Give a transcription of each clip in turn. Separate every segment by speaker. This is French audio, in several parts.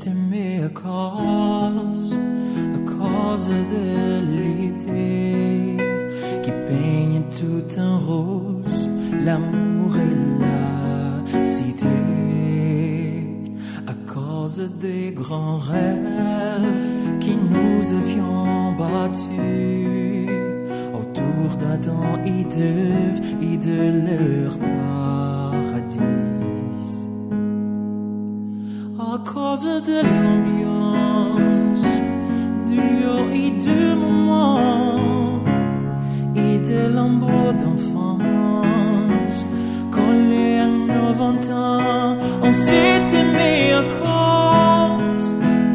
Speaker 1: aimé à cause de l'idée qui peigne tout en rose, l'amour et la cité. À cause des grands rêves qui nous avions bâtis autour d'Adam et de leur paradis. À cause de l'ambiance, du lieu et du moment, et des lambeaux d'enfance, collés à nos 20 ans, on s'est aimé à cause.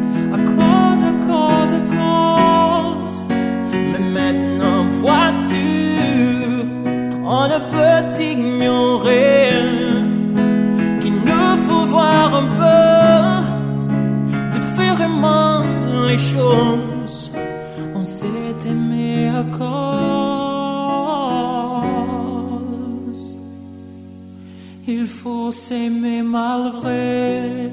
Speaker 1: Mais maintenant, vois-tu, on ne peut ignorer qu'il nous faut voir un peu différemment les choses. On s'est aimé à cause. Il faut s'aimer malgré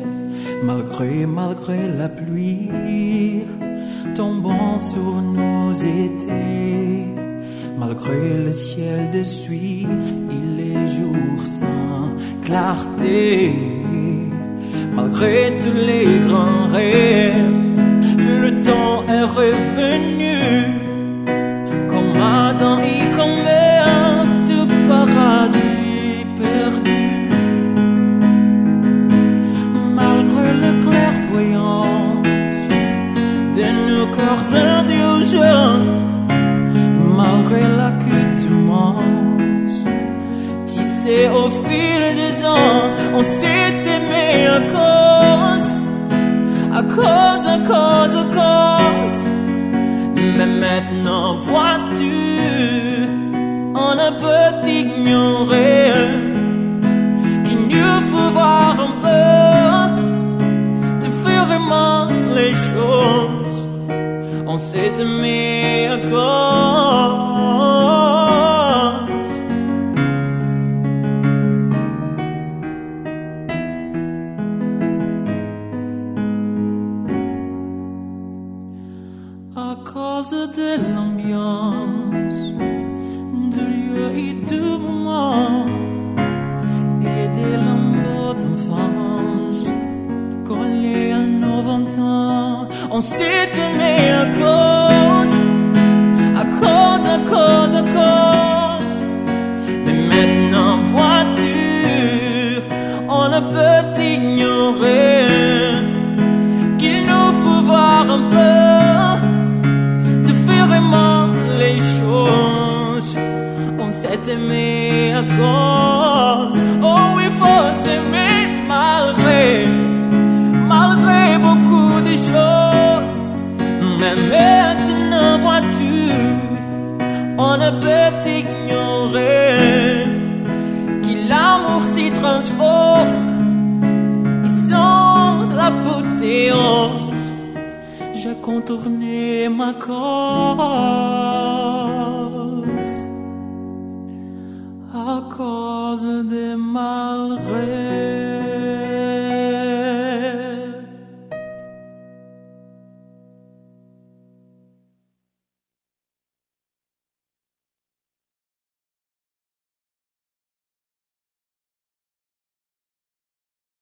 Speaker 1: la pluie tombant sur nos étés, malgré le ciel de suie et les jours sans clarté, malgré tous les grands rêves, le temps est revenu, comme Adam et comme Ève, du paradis perdu. Malgré la clairvoyance de nos corps indulgents, malgré l'accoutumance tissée au fil des ans, on s'est aimé à cause. Mais maintenant, vois-tu, on ne peut ignorer qu'il nous faut voir un peu différemment les choses. On s'est aimé à cause. À cause de l'ambiance, du lieu et du moment, et des lambeaux d'enfance collés à nos 20 ans, on s'est aimé à cause. Mais maintenant, vois-tu, on ne peut ignorer qu'il nous faut voir un peu différemment les choses. On s'est aimé à cause. Oh, il faut s'aimer malgré beaucoup de choses. Mais maintenant, vois-tu, on ne peut ignorer que l'amour s'y transforme et sans l'apothéose. J'ai contourné ma cause à cause des malgrés.